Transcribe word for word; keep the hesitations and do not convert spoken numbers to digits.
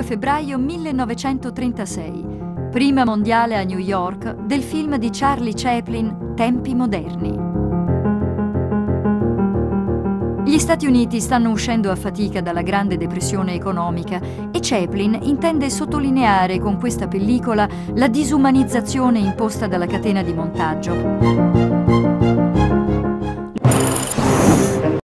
febbraio millenovecentotrentasei, prima mondiale a New York del film di Charlie Chaplin, Tempi moderni. Gli Stati Uniti stanno uscendo a fatica dalla Grande Depressione economica e Chaplin intende sottolineare con questa pellicola la disumanizzazione imposta dalla catena di montaggio.